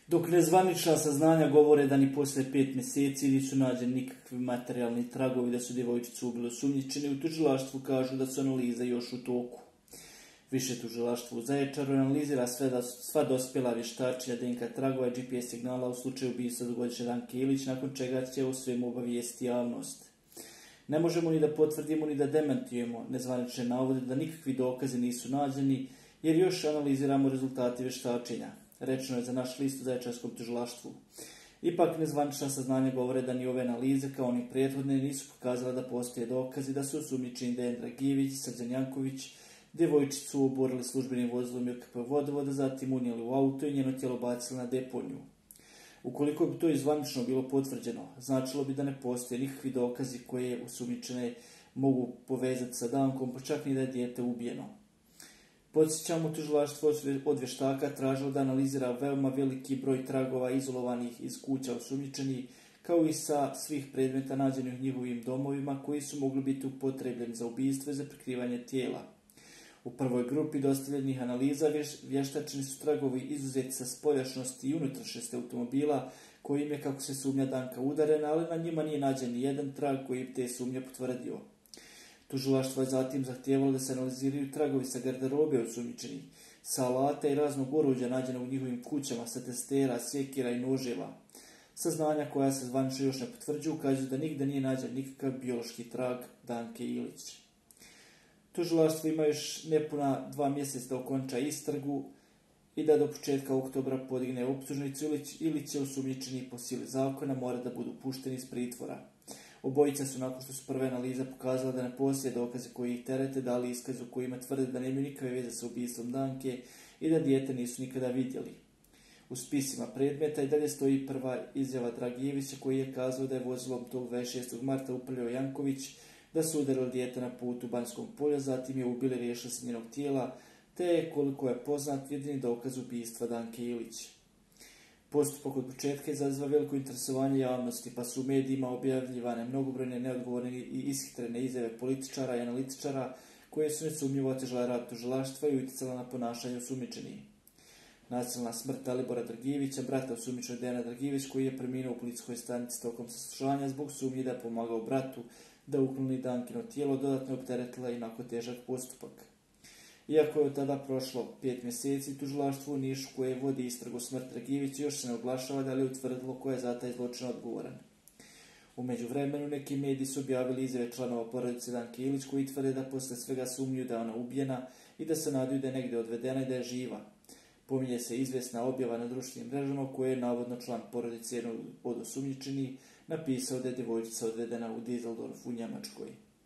Dok nezvanična saznanja govore da ni posle 5 mjeseci nisu nađeni nikakvi materijalni tragovi da su djevojčicu ubili osumnjičeni, u tužilaštvu kažu da su analize još u toku. Više tužilaštvo u Zaječaru analizira sva dospjela vještačenja DNK tragova i GPS signala u slučaju ubistva dugogodišnje Danke Ilić, nakon čega će o svemu obavijesti javnost. Ne možemo ni da potvrdimo ni da demantujemo nezvanične navode da nikakvi dokazi nisu nađeni, jer još analiziramo rezultate vještačenja, rečeno je za naš list u Zaječarskom tužilaštvu. Ipak nezvanična saznanja govore da ni ove analize kao ni prethodne nisu pokazale da postoje dokazi da su osumnjičeni Dejan Dragijević i Srđan Janković djevojčicu oborili službenim vozilom JKP Vodovoda, zatim unijeli u auto i njeno tijelo bacili na deponiju. Ukoliko bi to izvanično bilo potvrđeno, značilo bi da ne postoje nikakvi dokazi koje osumnjičene mogu povezati sa Dankom, pa čak ni da je dijete ubijeno. Podsjećamo, tužilaštvo od vještaka tražilo da analizira veoma veliki broj tragova izolovanih iz kuća osumnjičenih, kao i sa svih predmeta nađenih u njihovim domovima koji su mogli biti upotrebljeni za ubistvo i za prikrivanje tijela. U prvoj grupi dostavljenih analiza vještačeni su tragovi izuzeti sa spoljašnosti i unutrašnjosti automobila kojim je, kako se sumnja, Danka udarena, ali na njima nije nađen ni jedan trag koji bi te sumnje potvrdio. Tužilaštvo je zatim zahtijevalo da se analiziraju tragovi sa garderobe osumnjičenih, sa alata i raznog oruđa nađenog u njihovim kućama, sa testera, sjekira i noževa. Saznanja koja se zvanično još ne potvrđuju ukazuju da nigde nije nađen nikakav biološki trag Danke Ilić. Tužilaštvo ima još nepuna 2 mjeseca da okonča istragu i da do početka oktobra podigne optužnicu. Ilić je osumnjičeni po sili zakona, mora da budu pušteni iz pritvora. Obojica su, nakon što su prve analize pokazala da ne postoje dokaze koji ih terete, dali iskaz u kojima tvrde da nemaju nikakve veze sa ubistvom Danke i da dijete nisu nikada vidjeli. U spisima predmeta i dalje stoji prva izjava Dragijevića koji je kazao da je vozilom tog 26. marta upravljao Janković, da su udarili dijete na putu u Banjskom polju, zatim je ubili i riješili se njenog tijela, te je, koliko je poznat, jedini dokaz ubistva Danke Ilić. Postupak od početka izaziva veliko interesovanje javnosti, pa su u medijima objavljivane mnogobrojne neodgovorne i ishitrene izjave političara i analitičara koje su nesumnjivo otežale rad tužilaštva i utjecala na ponašanje osumnjičenih. Nasilna smrt Dalibora Dragijevića, brata osumnjičenog Dejana Dragijević, koji je preminuo u policijskoj stanici tokom saslušanja zbog sumnji da je pomagao bratu da ukloni Dankino tijelo, dodatno je opteretila i onako težak postupak. Iako je od tada prošlo 5 mjeseci, tužilaštvo u Nišu koje vodi istragu smrt Dragijevića još se ne oglašava da li je utvrdilo ko je za taj zločin odgovoran. U međuvremenu neki mediji su objavili izjave članova porodice Danke Ilić koji tvrde da posle svega sumnjuju da je ona ubijena i da se nadaju da je negdje odvedena i da je živa. Pominje se izvjesna objava na društvenim mrežama u kojoj je navodno član porodice jednog od osumnjičenih napisao da je djevojčica odvedena u Düsseldorf u Njemačkoj.